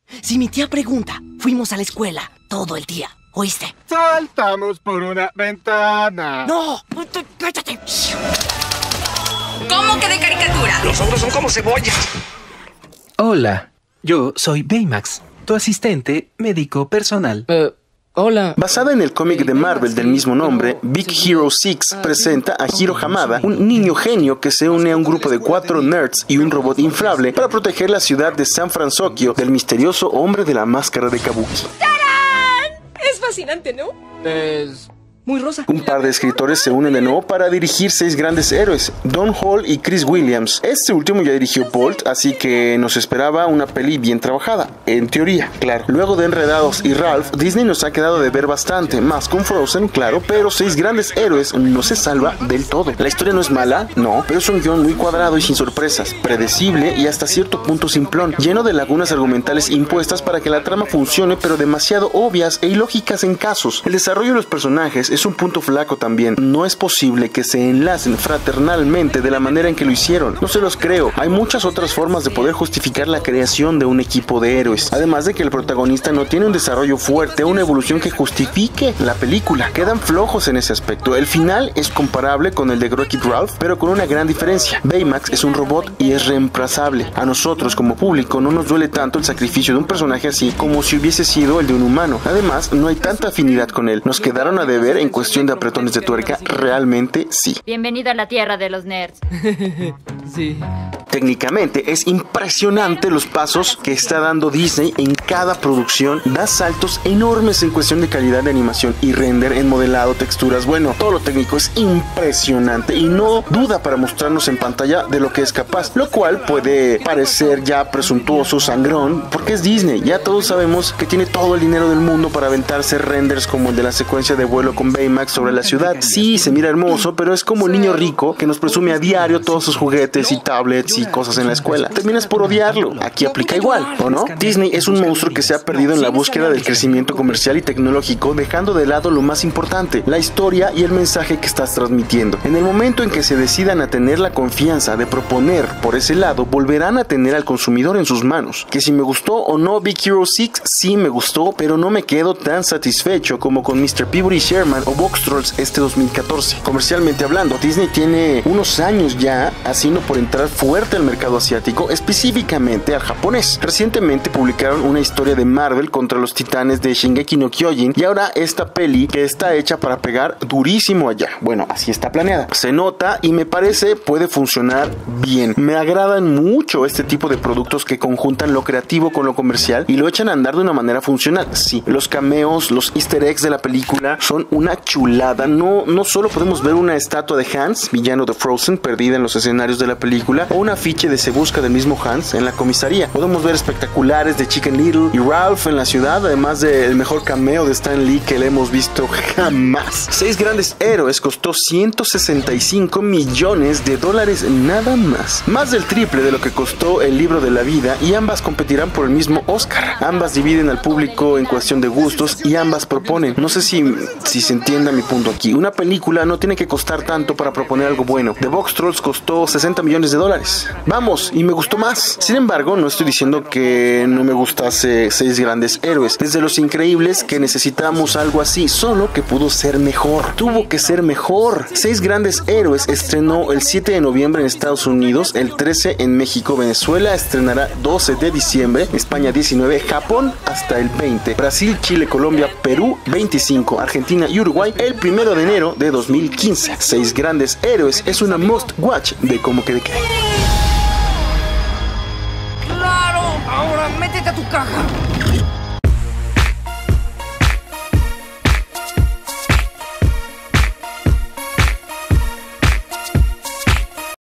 Si mi tía pregunta, fuimos a la escuela todo el día. ¿Oíste? Saltamos por una ventana. ¡No! ¡Cállate! ¿Cómo que de caricatura? Los otros son como cebollas. Hola, yo soy Baymax, tu asistente médico personal. Hola. Basada en el cómic de Marvel del mismo nombre, Big Hero 6 presenta a Hiro Hamada, un niño genio que se une a un grupo de 4 nerds y un robot inflable para proteger la ciudad de San Francisco del misterioso hombre de la máscara de Kabuki. ¡Tarán! Es fascinante, ¿no? Es muy rosa. Un par de escritores se unen de nuevo para dirigir 6 grandes héroes, Don Hall y Chris Williams. Este último ya dirigió Bolt, así que nos esperaba una peli bien trabajada, en teoría, claro. Luego de Enredados y Ralph, Disney nos ha quedado de ver bastante, más con Frozen, claro, pero 6 grandes héroes no se salva del todo. La historia no es mala, no, pero es un guión muy cuadrado y sin sorpresas, predecible y hasta cierto punto simplón, lleno de lagunas argumentales impuestas para que la trama funcione, pero demasiado obvias e ilógicas en casos. El desarrollo de los personajes es un punto flaco también. No es posible que se enlacen fraternalmente de la manera en que lo hicieron. No se los creo. Hay muchas otras formas de poder justificar la creación de un equipo de héroes. Además de que el protagonista no tiene un desarrollo fuerte o una evolución que justifique la película. Quedan flojos en ese aspecto. El final es comparable con el de Wreck-It Ralph, pero con una gran diferencia. Baymax es un robot y es reemplazable. A nosotros como público no nos duele tanto el sacrificio de un personaje así como si hubiese sido el de un humano. Además, no hay tanta afinidad con él. Nos quedaron a deber en cuestión de apretones de tuerca, realmente sí. Bienvenido a la tierra de los nerds. Sí. Técnicamente es impresionante los pasos que está dando Disney en cada producción. Da saltos enormes en cuestión de calidad de animación y render en modelado, texturas. Bueno, todo lo técnico es impresionante y no duda para mostrarnos en pantalla de lo que es capaz, lo cual puede parecer ya presuntuoso, sangrón, porque es Disney. Ya todos sabemos que tiene todo el dinero del mundo para aventarse renders como el de la secuencia de vuelo con Baymax sobre la ciudad. Sí, se mira hermoso, pero es como el niño rico que nos presume a diario todos sus juguetes y tablets y cosas en la escuela. Terminas por odiarlo. Aquí aplica igual, ¿o no? Disney es un monstruo que se ha perdido en la búsqueda del crecimiento comercial y tecnológico, dejando de lado lo más importante, la historia y el mensaje que estás transmitiendo. En el momento en que se decidan a tener la confianza de proponer por ese lado, volverán a tener al consumidor en sus manos. Que si me gustó o no Big Hero 6, sí me gustó, pero no me quedo tan satisfecho como con Mr. Peabody Sherman o Box Trolls este 2014. Comercialmente hablando, Disney tiene unos años ya haciendo por entrar fuerte al mercado asiático, específicamente al japonés. Recientemente publicaron una historia de Marvel contra los titanes de Shingeki no Kyojin y ahora esta peli que está hecha para pegar durísimo allá. Bueno, así está planeada. Se nota y me parece puede funcionar bien. Me agradan mucho este tipo de productos que conjuntan lo creativo con lo comercial y lo echan a andar de una manera funcional. Sí, los cameos, los easter eggs de la película son una chulada. No solo podemos ver una estatua de Hans, villano de Frozen, perdida en los escenarios de la película, o un afiche de Se Busca del mismo Hans en la comisaría. Podemos ver espectaculares de Chicken Little y Ralph en la ciudad, además del mejor cameo de Stan Lee que le hemos visto jamás. 6 grandes héroes costó $165 millones nada más. Más del triple de lo que costó El libro de la vida y ambas competirán por el mismo Oscar. Ambas dividen al público en cuestión de gustos y ambas proponen. No sé si se entienda mi punto aquí. Una película no tiene que costar tanto para proponer algo bueno. The Box Trolls costó $60 millones. Vamos, y me gustó más. Sin embargo, no estoy diciendo que no me gustase 6 grandes héroes. Desde Los Increíbles que necesitamos algo así, solo que pudo ser mejor. Tuvo que ser mejor. 6 grandes héroes estrenó el 7 de noviembre en Estados Unidos, el 13 en México, Venezuela estrenará 12 de diciembre, España 19, Japón hasta el 20, Brasil, Chile, Colombia, Perú 25, Argentina y Uruguay el 1 de enero de 2015. 6 grandes héroes es una must watch de Como que de qué. ¡Claro! Ahora métete a tu caja.